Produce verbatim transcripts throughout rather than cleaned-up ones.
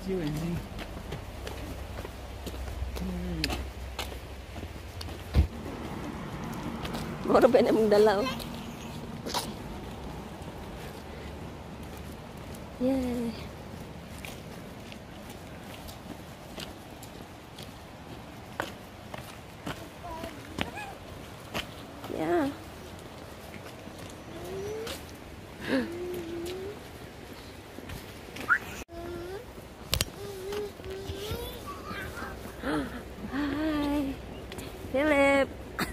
you, Andy. Moro ba na mong dala, oh? Yay! Yeah. Hi, Philip.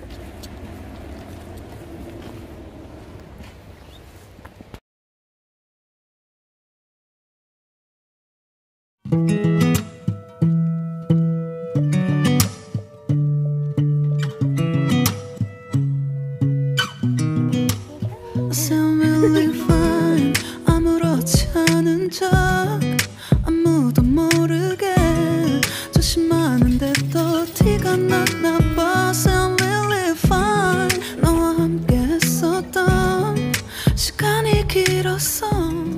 Sound really fine. 아무렇지 않은 척 아무도 모르게 조심하는데 또 티가 났나 봐. Sound really fine. 너와 함께 했었던 시간이 길었어.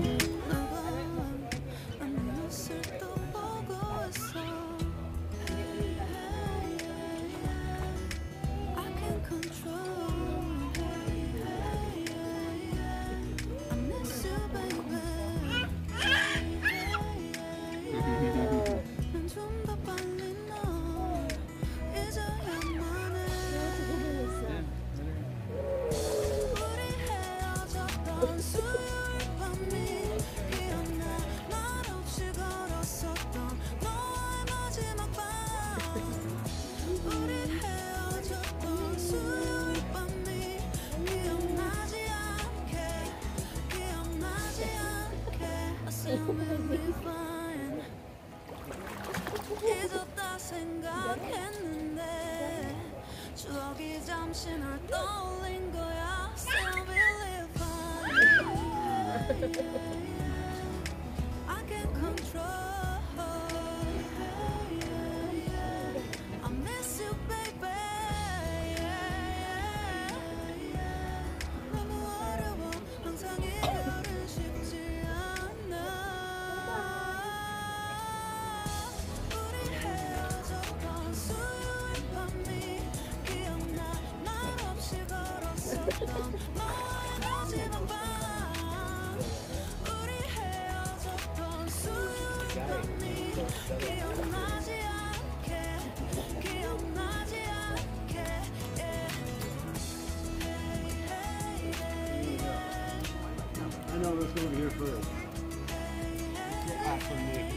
잊었다 생각했는데 추억이 잠시 널 떠올린 거야. Still believe I can't control. I miss you, baby. 너무 어려워 항상 이별은 쉽지 않아. I know, let's go over here first. Pass on me.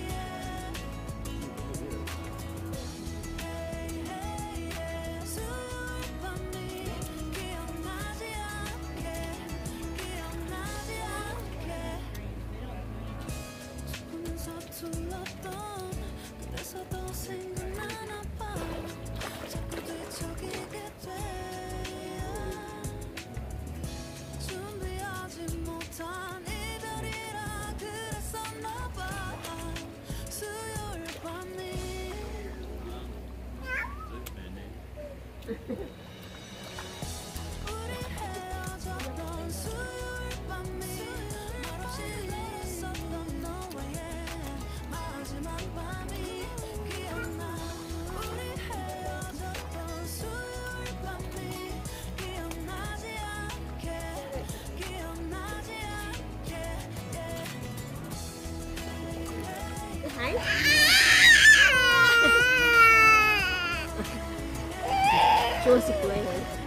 그래서 더 생각나나 봐. 자꾸 뒤척이게 돼. 준비하지 못한 이별이라 그랬었나 봐. 수요일 밤이 우리 헤어졌던 수요일 밤이 말없이 있었던 너와의 마지막 밤이 기억나. 우리 헤어졌던 수요일 밤이 기억나지 않게 기억나지 않게 Show si Kuya.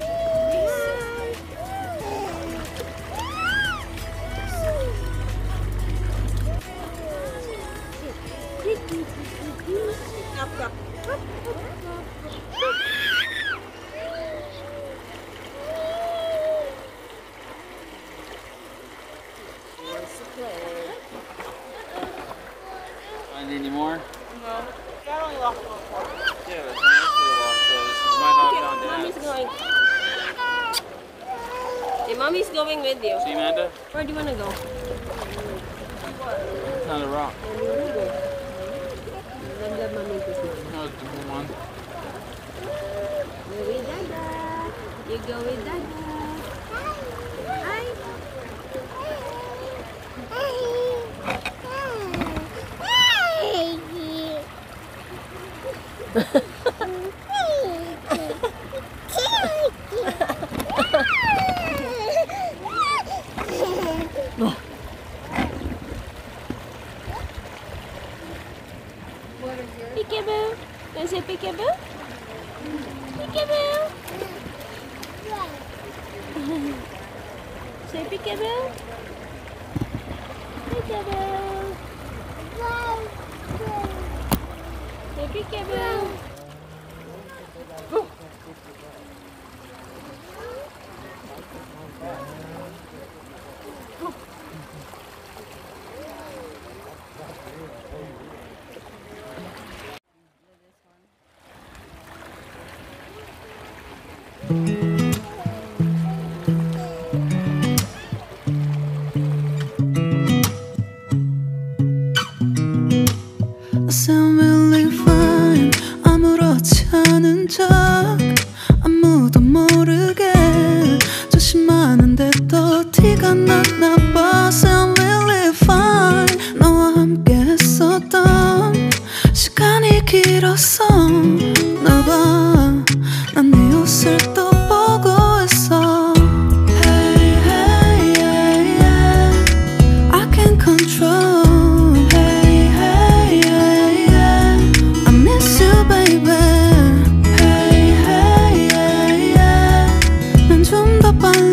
Up, up. Find any more? No. That only lost one part. Yeah, there's one else for the lost, so you might not have found Mommy's Dad's. going. Hey, Mommy's going with you. See, Amanda? Where do you want to go? It's not a rock. Where do you want to go? Ganda, Mommy, this one. No, it's the blue one. Go with Dada. You go with Dada. Hi. Hey. Peekaboo. Can I say peekaboo? Peekaboo. Say peekaboo. Peekaboo. Say peekaboo. I sound really fine 아무렇지 않은 척 아무도 모르게 조심하는데 또 티가 났나 봐 Sound really fine 너와 함께 했었던 시간이 길었어 나봐 난 네 옷을 또 보고 있어 Hey hey yeah yeah I can't control Baby, hey, hey, yeah, yeah. 난 좀 더 빨리